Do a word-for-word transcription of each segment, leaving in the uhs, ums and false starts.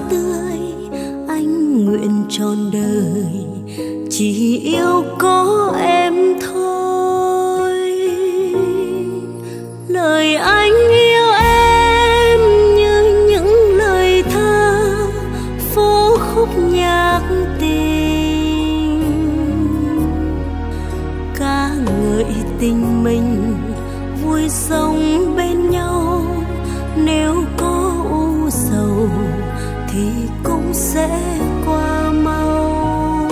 tươi, anh nguyện trọn đời chỉ yêu có em thôi. Lời anh yêu em như những lời thơ phố khúc nhạc tình, ca ngợi tình mình vui sống bên nhau. Nếu có u sầu thì cũng sẽ qua mau.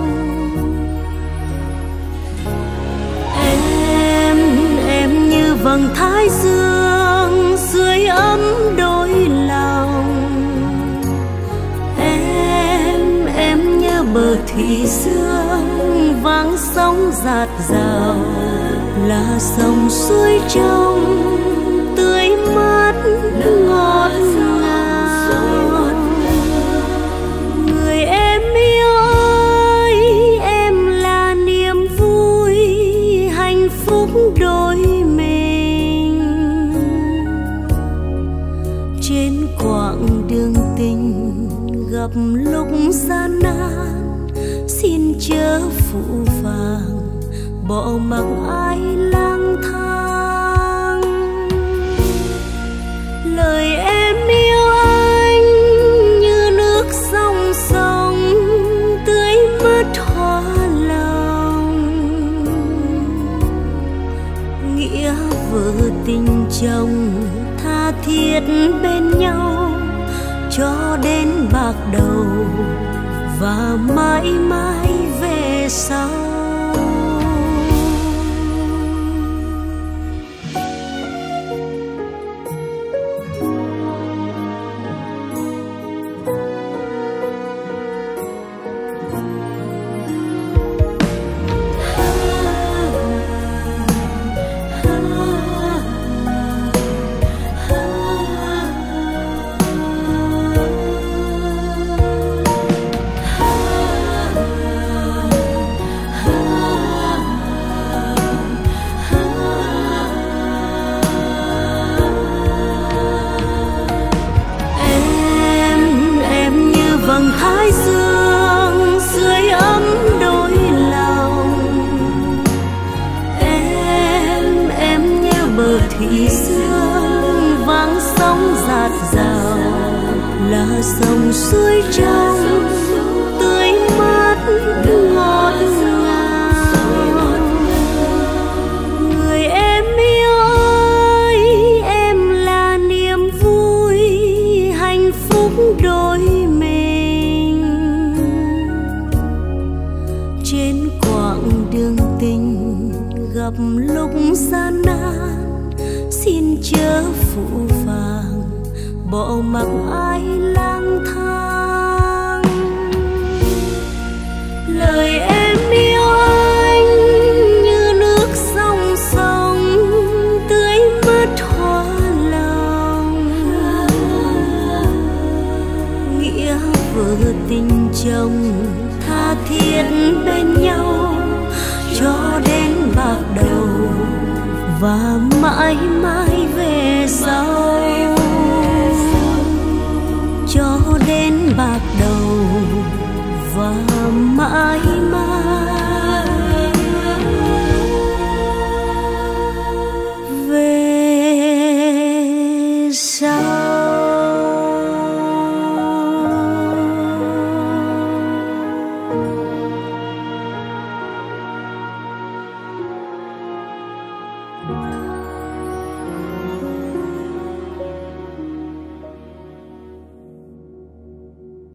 Em, em như vầng thái dương sưởi ấm đôi lòng. Em, em như bờ thủy dương vắng sóng dạt dào, là dòng suối trong tươi mát ngọt ngào. Người em yêu ơi, em là niềm vui hạnh phúc đôi mình. Trên quãng đường tình gặp lúc gian nan, xin chớ phụ vàng bỏ mặc ai lang thang. Lời em yêu anh như nước sông sông tưới mát hoa lòng. Nghĩa vợ tình chồng tha thiết bên nhau cho đến bạc đầu và mãi mãi về sau. Vầng thái dương sưởi ấm đôi lòng. Em, em như bờ thủy dương vắng sóng dạt dào, là dòng suối trong tươi mát ngọt ngào. Người em yêu ơi, em là niềm vui hạnh phúc đôi mình. Trên quãng đường tình gặp lúc gian nan, xin chớ phụ vàng bỏ mặc ai lang thang. Lời em yêu anh như nước sông sông tưới mát hoa lòng. Nghĩa vợ tình chồng tha thiết bên nhau cho đến bạc đầu và mãi mãi về sau. Cho đến bạc đầu và